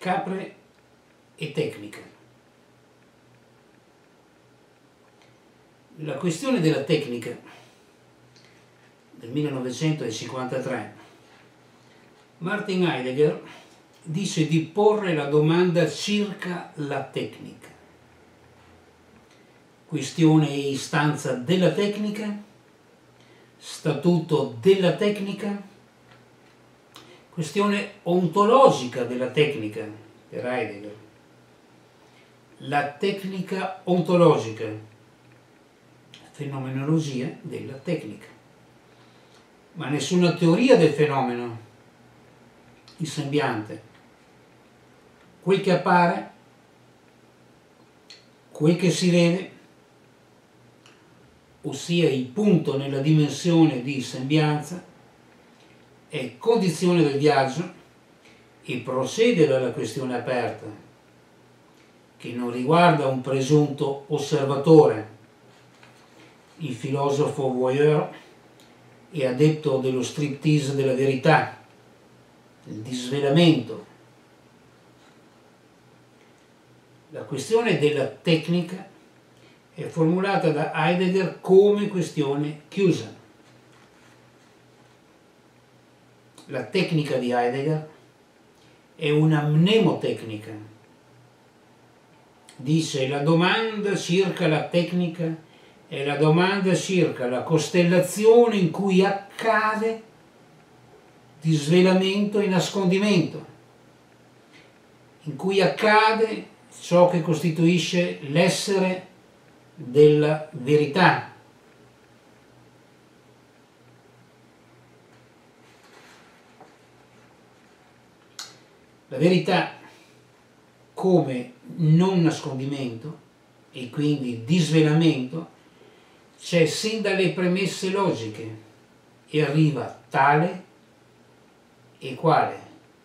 capre e tecnica. La questione della tecnica del 1953, Martin Heidegger dice di porre la domanda circa la tecnica. Questione e istanza della tecnica, statuto della tecnica, questione ontologica della tecnica per Heidegger. La tecnica ontologica, fenomenologia della tecnica. Ma nessuna teoria del fenomeno, il sembiante, quel che appare, quel che si vede, ossia il punto nella dimensione di sembianza, è condizione del viaggio e procede dalla questione aperta, che non riguarda un presunto osservatore, il filosofo voyeur e adepto dello striptease della verità, del disvelamento. La questione della tecnica è formulata da Heidegger come questione chiusa. La tecnica di Heidegger è una mnemotecnica. Dice: la domanda circa la tecnica è la domanda circa la costellazione in cui accade disvelamento e nascondimento, in cui accade ciò che costituisce l'essere della verità. La verità come non nascondimento e quindi disvelamento c'è sin dalle premesse logiche e arriva tale e quale.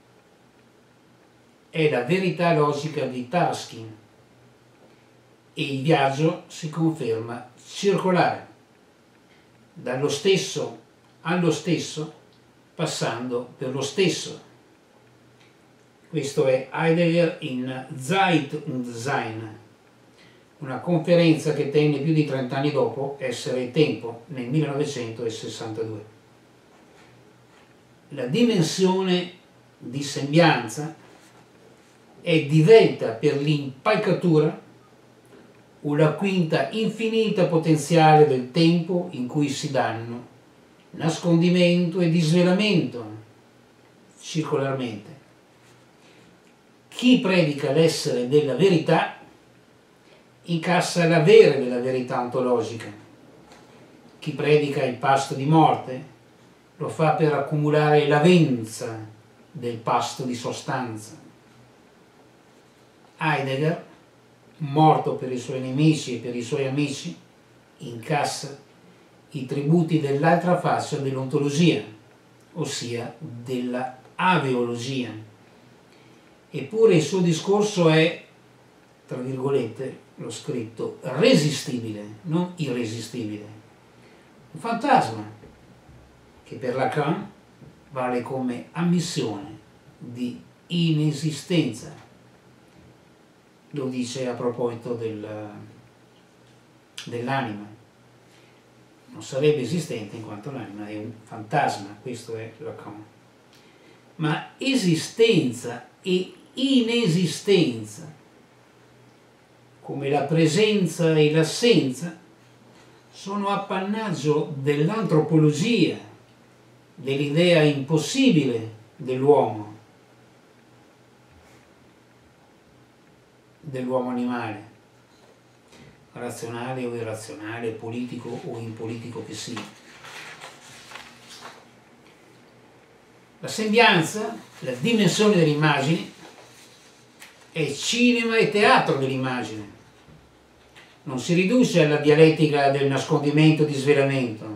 È la verità logica di Tarski e il viaggio si conferma circolare, dallo stesso allo stesso, passando per lo stesso. Questo è Heidegger in Zeit und Sein, una conferenza che tenne più di 30 anni dopo Essere e Tempo, nel 1962. La dimensione di sembianza è divelta per l'impalcatura una quinta infinita potenziale del tempo in cui si danno nascondimento e disvelamento circolarmente. Chi predica l'essere della verità incassa l'avere della verità ontologica. Chi predica il pasto di morte lo fa per accumulare l'avenza del pasto di sostanza. Heidegger, morto per i suoi nemici e per i suoi amici, incassa i tributi dell'altra faccia dell'ontologia, ossia della aveologia. Eppure il suo discorso è, tra virgolette, l'ho scritto, resistibile, non irresistibile. Un fantasma che per Lacan vale come ammissione di inesistenza. Lo dice a proposito dell'anima. Non sarebbe esistente in quanto l'anima è un fantasma, questo è Lacan. Ma esistenza e inesistenza, come la presenza e l'assenza, sono appannaggio dell'antropologia, dell'idea impossibile dell'uomo animale, razionale o irrazionale, politico o impolitico che sia. La sembianza, la dimensione dell'immagine, è cinema e teatro dell'immagine. Non si riduce alla dialettica del nascondimento e disvelamento.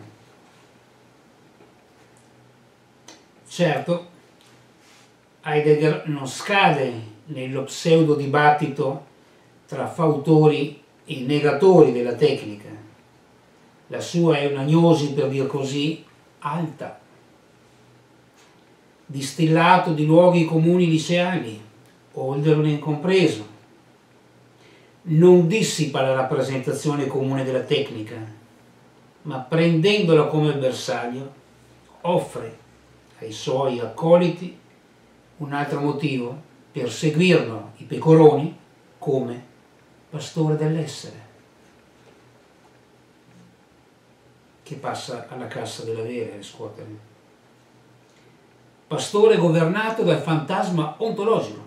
Certo, Heidegger non scade nello pseudo dibattito tra fautori e negatori della tecnica. La sua è un'agnosi, per dir così, alta, distillato di luoghi comuni liceali, Holderlin incompreso, non dissipa la rappresentazione comune della tecnica, ma prendendola come bersaglio offre ai suoi accoliti un altro motivo per seguirlo i pecoroni come pastore dell'essere, che passa alla cassa dell'avere a riscuotere. Pastore governato dal fantasma ontologico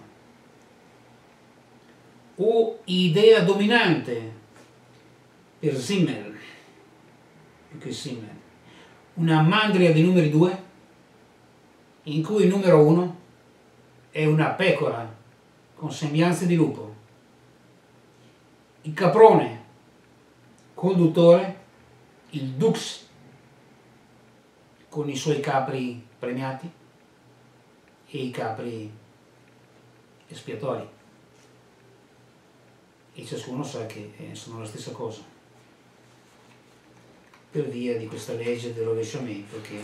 o idea dominante per Simmel, più che Simmel, una mandria di numeri 2 in cui il numero 1 è una pecora con sembianze di lupo, il caprone conduttore, il dux con i suoi capri premiati e i capri espiatori, e ciascuno sa che sono la stessa cosa per via di questa legge del rovesciamento, che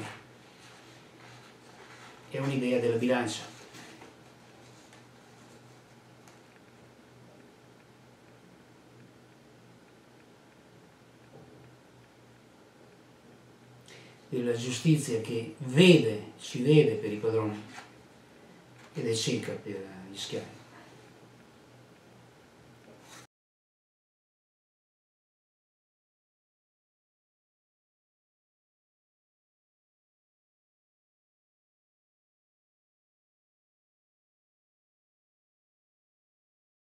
è un'idea della bilancia. Della giustizia che vede, ci vede per i padroni ed è cieca per gli schiavi.